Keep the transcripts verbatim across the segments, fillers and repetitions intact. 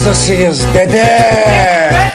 Hastasıyız dede.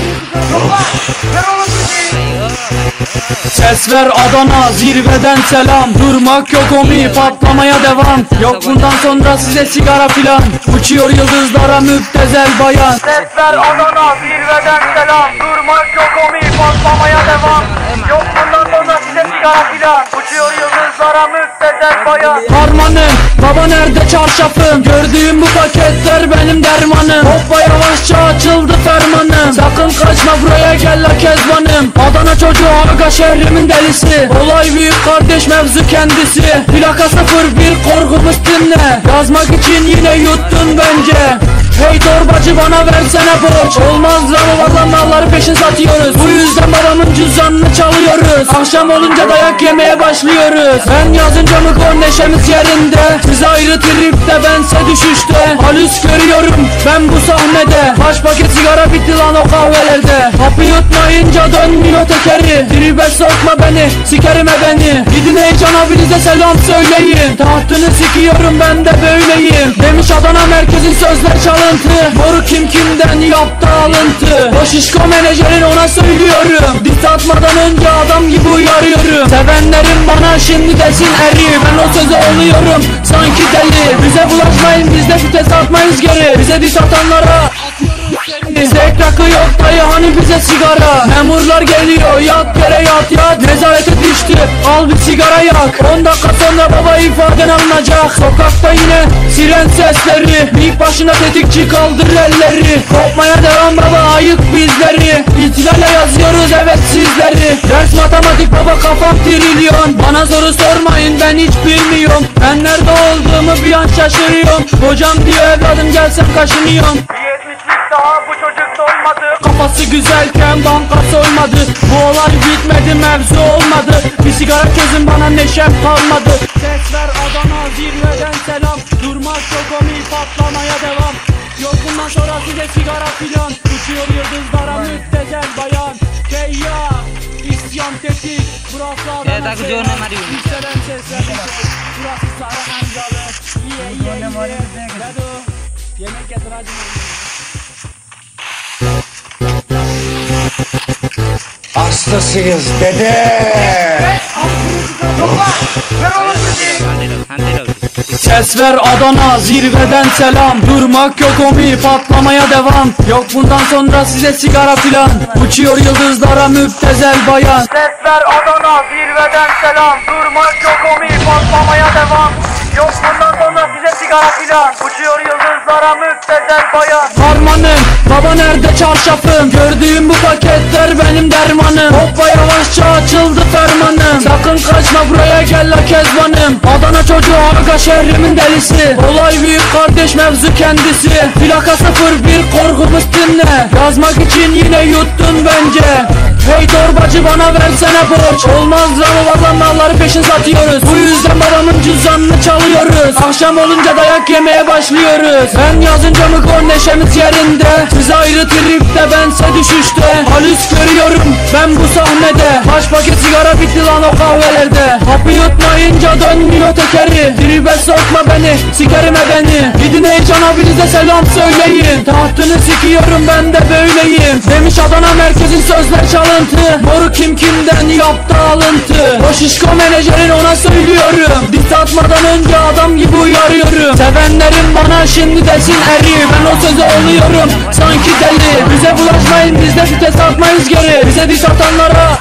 Ses ver Adana, zirveden selam. Durmak yok omi, patlamaya devam. Yok bundan sonra size sigara filan. Uçuyor yıldızlara müptezel bayan. Ses ver Adana, zirveden selam. Durmak yok omi, patlamaya devam. Yok bundan sonra size sigara filan. Uçuyor yıldızlara müptezel bayan. Harmanım, baba nerede çarşafım? Gördüğüm bu paketler benim dermanım. Hoppa yavaşça açıldı fermanım. Sakın kaçma buraya gel la kezbanım. Adana çocuğu aga şehrimin delisi. Olay büyük kardeş mevzu kendisi. Plaka sıfır bir korkumuz dinle. Yazmak için yine yuttun bence. Hey torbacı bana versene borç. Olmaz lan malları peşin satıyoruz. Bu yüzden babamın cüzdanını çalıyoruz. Akşam olunca dayak yemeye başlıyoruz. Ben yazınca mı gol neşemiz yerinde. Siz ayrı tripte bense düşüşte. Halüs görüyorum ben bu sahnede. Kaç paket sigara bitti lan o kahvelerde. Hapı yutmayınca dönmüyor tekeri. Tribe sokma beni, sikerime beni. Gidin heyecan abinize selam söyleyin. Tahtını sikiyorum ben de böyleyim. Demiş Adana merkezin sözler çalıntı. Moru kim kimden yaptı alıntı. O şişko menajerin ona söylüyorum. Dis atmadan önce adam gibi uyarıyorum. Sevenlerim bana şimdi desin eri. Ben o söze oluyorum sanki deli. Bize bulaşmayın biz de vites atmayız geri. Bize dis atanlara Zek rakı yok dayı hani bize sigara. Memurlar geliyor yat yere yat yat. Nezarete düştü al bir sigara yak. On dakika sonra baba ifaden alınacak. Sokakta yine siren sesleri. Mik başına tetikçi kaldır elleri. Kopmaya devam baba ayık bizleri. İtilale yazıyoruz evet sizleri. Ders matematik baba kafam trilyon. Bana soru sormayın ben hiç bilmiyorum. Ben nerede olduğumu bir an şaşırıyorum. Hocam diyor evladım gelsen kaşınıyorum. Daha bu çocuk dolmadı. Kafası güzelken banka soymadı. Bu olay bitmedi mevzu olmadı. Bir sigara közün bana neşem kalmadı. Ses ver Adana zirveden selam. Durmak yok omi patlamaya devam. Yok bundan sonra size sigara filan. Uçuyor yıldızlara müptezel bayan. Keyya isyan tetik. Burası Adana seyhan. Yükselen sesler. Burası Sarı Hancalı. Ye ye ye. Dado yemek getir hadi. Hastasıyız dede. Ses ver Adana zirveden selam. Durmak yok omi patlamaya devam. Yok bundan sonra size sigara filan. Uçuyor yıldızlara müptezel bayan. Ses ver Adana zirveden selam. Durmak yok omi patlamaya devam. Yok bundan sonra size sigara filan. Uçuyor yıldızlara müptezel bayan. Harmanım, baba nerede çarşafım? Gördüğüm bu paketler benim dermanım. Hoppa yavaşça açıldı fermanım. Sakın kaçma buraya gel la kezbanım. Adana çocuğu aga şehrimin delisi. Olay büyük kardeş mevzu kendisi. Plaka sıfır bir korkumuz dinle. Yazmak için yine yuttun bence. Hey torbacı bana versene borç. Olmaz lan malları peşin satıyoruz. Bu yüzden babamın cüzdanını çalıyoruz. Akşam olunca dayak yemeye başlıyoruz. Ben yazınca mı gol neşemiz yerinde. Siz ayrı tripte bense düşüşte. Halüs görüyorum ben bu sahnede. Kaç paket sigara bitti lan o kahvelerde. Hapı yutmayınca dönmüyor tekeri. Tribe sokma beni, sikerime beni. Gidin heyecan abinize selam söyleyin. Tahtını sikiyorum ben de böyleyim. Demiş Adana merkezin sözler çalıntı. Moru kim kimden yaptı alıntı. O şişko menajerin ona söylüyorum. Dis atmadan önce adam gibi uyarıyorum. Sevenlerim bana şimdi desin eri. Ben o söze oluyorum sanki deli. Bize bulaşmayın biz de vites atmayız geri. Bize dis atanlara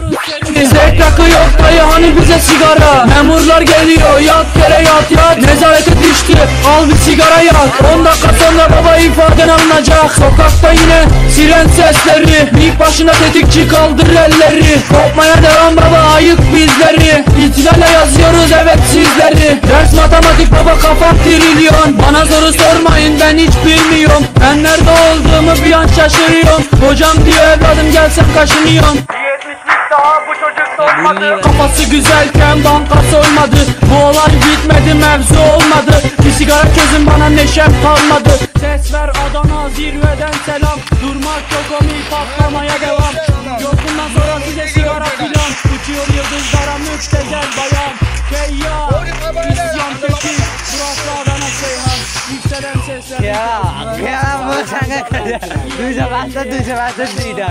Zek rakı yok dayı hani bize sigara. Memurlar geliyor yat yere yat yat. Nezarete düştü al bir sigara yak. On dakika sonra baba ifaden alınacak. Sokakta yine siren sesleri. Mik başına tetikçi kaldır elleri. Kopmaya devam baba ayık bizleri. İtilale yazıyoruz evet sizleri. Ders matematik baba kafam trilyon. Bana soru sormayın ben hiç bilmiyorum. Ben nerede olduğumu bir an şaşırıyorum. Hocam diyor evladım gelsen kaşınıyorum. Daha bu çocuk dolmadı. Kafası güzelken banka soymadı. Bu olay bitmedi mevzu olmadı. Bir sigara közün bana neşem kalmadı. Ses ver Adana zirveden selam. Durmak yok omi patlamaya devam. Yok bundan sonra size sigara filan. Uçuyor yıldızlara müptezel bayan. Keyya isyan tetik. Burası Adana seyhan. Yükselen sesler. Ya ya দুইশো পাঁচটা দুইশো পাঁচটা দুইটা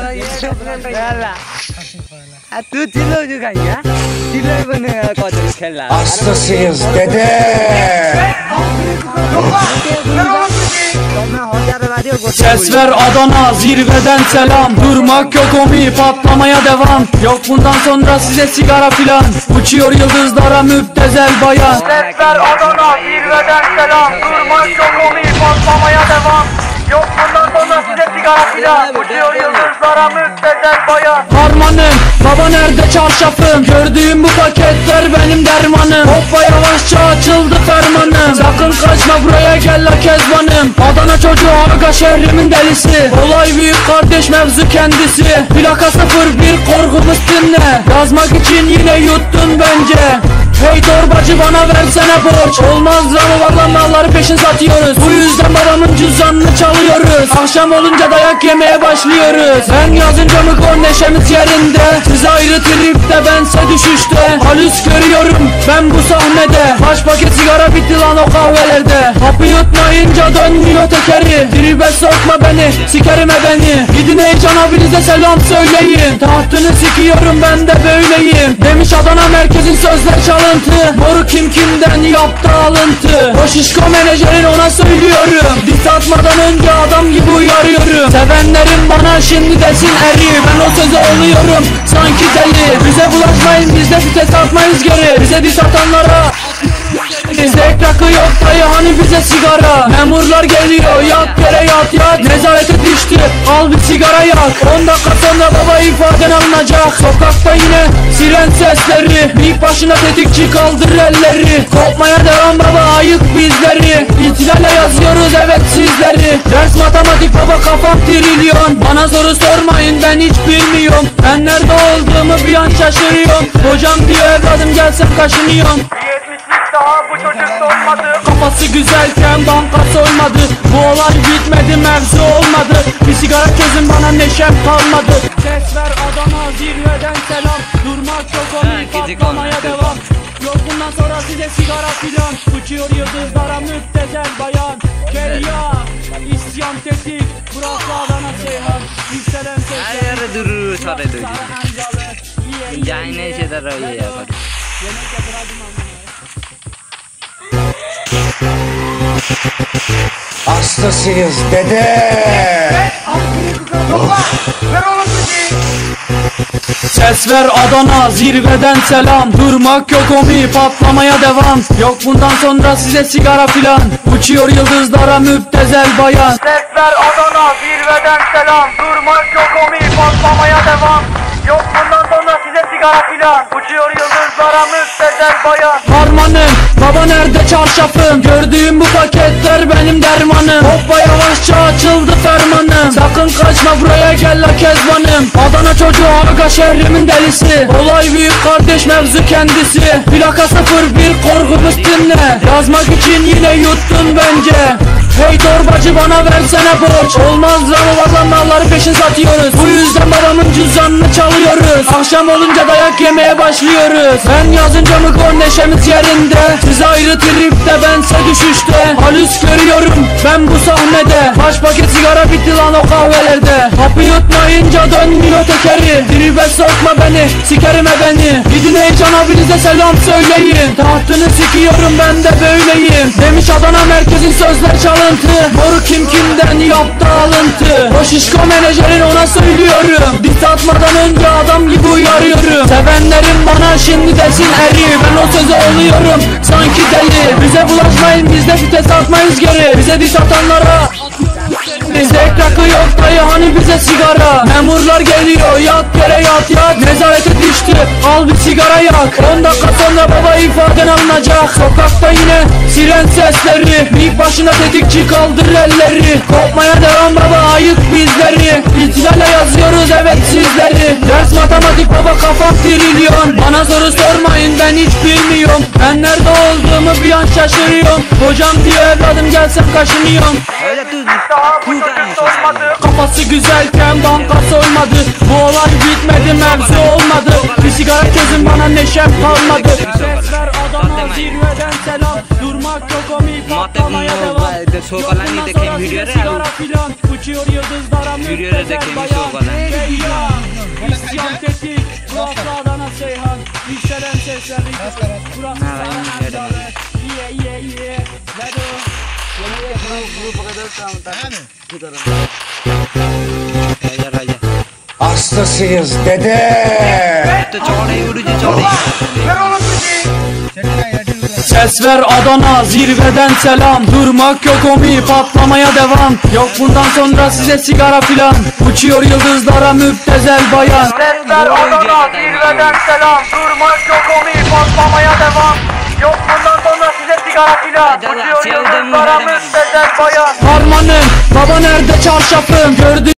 তুই ছিল খাইয়া ছিল কত খেলা Hastasıyız dede. Ses ver Adana, zirveden selam. Durmak yok omi, patlamaya devam. Yok bundan sonra size sigara filan. Uçuyor yıldızlara müptezel bayan. Ses ver Adana, zirveden selam. Durmak yok omi, patlamaya devam. Yok bundan sonra size sigara filan. Uçuyor yıldızlara müptezel bayan. Harmanım, baba nerede çarşafım? Gördüğüm bu paketler benim dermanım. Hoppa yavaşça açıldı fermanım. Sakın kaçma buraya gel la kezbanım. Adana çocuğu aga şehrimin delisi. Olay büyük kardeş mevzu kendisi. Plaka sıfır bir korkumuz dinle. Yazmak için yine yuttun bence. Hey torbacı bana versene borç. Olmaz lan valla malları peşin satıyoruz. Bu yüzden babamın cüzdanını çalıyoruz. Akşam olunca dayak yemeye başlıyoruz. Ben yazınca mı kon neşemiz yerinde. Siz ayrı tripte bense düşüşte. Halüs görüyorum ben bu sahnede. Kaç paket sigara bitti lan o kahvelerde. Hapı yutmayınca dönmüyor tekeri. Tribe sokma beni sikerim beni. Gidin heyecan abinize selam söyleyin. Tahtını sikiyorum ben de böyleyim. Demiş Adana merkezin sözler çalın. Moru kim kimden yaptı alıntı. O şişko menajerin ona söylüyorum. Diss atmadan önce adam gibi uyarıyorum. Sevenlerim bana şimdi desin eri. Ben o söze oluyorum sanki deli. Bize bulaşmayın biz de vites atmayız geri. Bize diss atanlara Zevk rakı yok dayı hani bize sigara. Memurlar geliyor yat yere yat yat. Nezarete düştü al bir sigara yak. On dakika sonra baba ifaden alınacak. Sokakta yine siren sesleri. Bir başına tetikçi kaldır elleri. Kopmaya devam baba ayık bizleri. İhtilalle yazıyoruz evet sizleri. Ders matematik baba kafam trilyon. Bana soru sormayın ben hiç bilmiyorum. Ben nerede olduğumu bir an şaşırıyorum. Hocam diyor evladım gelsem kaşınıyorum. Daha bu çocuk solmadı. Kafası güzelken banka soymadı. Bu olay bitmedi mevzu olmadı. Bir sigara çözün bana neşem kalmadı. Ses ver Adana zirveden selam. Durmak yok omi patlamaya devam. Yok bundan sonra size sigara filan. Uçuyor yıldızlara müptezel bayan. Kerya isyan tetik. Burası Adana Seyhan. Yükselen sesler. Her yere durur sarı duyuyor. Yine şeyler öyle yapar. Yemek yapıradım anlamaya. Hastasıyız dede. Ses ver Adana zirveden selam. Durmak yok omi patlamaya devam. Yok bundan sonra size sigara filan. Uçuyor yıldızlara müptezel bayan. Ses ver Adana zirveden selam. Durmak yok omi patlamaya devam. Yok bundan sonra size sigara filan. Uçuyor yıldızlara müptezel bayan. Harmanım baba nerede çarşafım? Gördüğüm bu paketler benim dermanım. Hoppa yavaşça açıldı fermanım. Sakın kaçma buraya gel la kezbanım. Adana çocuğu aga şehrimin delisi. Olay büyük kardeş mevzu kendisi. Plaka sıfır bir korkumuz dinle. Yazmak için yine yuttun bence. Hey torbacı bana versene borç. Olmaz lan valla malları peşin satıyoruz. Bu yüzden babamın cüzdanını çalıyoruz. Akşam olunca dayak yemeye başlıyoruz. Ben yazınca mı kon neşemiz yerinde. Siz ayrı tripte bense düşüşte. Halüs görüyorum ben bu sahnede. Kaç paket sigara bitti lan o kahvelerde. Hapı yutmayınca dönmüyor tekeri. Tribe sokma beni sikerim beni. Gidin heyecan abinize selam söyleyin. Tahtını sikiyorum ben de böyleyim. Demiş Adana merkezin sözler çalın. Moru kim kimden yaptı alıntı. O şişko menajerin ona söylüyorum. Diss atmadan önce adam gibi uyarıyorum. Sevenlerim bana şimdi desin eri. Ben o söze oluyorum sanki deli. Bize bulaşmayın biz de vites atmayız geri. Bize diss atanlara Zevk rakı yok dayı hani bize sigara. Memurlar geliyor yat yere yat yat. Nezarete düştü al bir sigara yak. On dakika sonra baba ifaden alınacak. Sokakta yine siren sesleri. Bir başına tetikçi kaldır elleri. Kopmaya devam baba ayık bizleri. İhtilalle yazıyoruz evet sizleri. Ders matematik baba kafam trilyon. Bana soru sormayın ben hiç bilmiyorum. Ben nerede olduğumu bir an şaşırıyorum. Hocam diyor evladım gelsem kaşınıyorum. Öyle tuz Daha bu çocuk solmadı. Kafası güzelken banka soymadı. Bu olay bitmedi mevzu olmadı. Bir sigara çözün bana neşem kalmadı. Ses ver Adana demeyin. zirveden selam. Durmak yok omi patlamaya Madem devam. bu, de soğukalan iyi de kim Yoksundan yürüyor sonra ya? sigara filan. Uçuyor yıldızlara Yürüyor da müptezel kim bayan. soğukalan? Ceylan, isyan tetik. Burası Adana Seyhan. Yükselen sesler Burası Ha, ben Sahra yerim. Ye ye ye. Ledo. Hayır hayır. Hastasıyız dede. İşte çoğalaya vurucu çoğalaya. Ses ver Adana zirveden selam. Durmak yok omi patlamaya devam. Yok bundan sonra size sigara filan. Uçuyor yıldızlara müptezel bayan. Sesler Adana zirveden selam. Durmak yok omi patlamaya devam. Yok bundan sonra size sigara filan. Uçuyor yıldızlara müptezel bayan. Harmanım baba nerede çarşafım gördüm.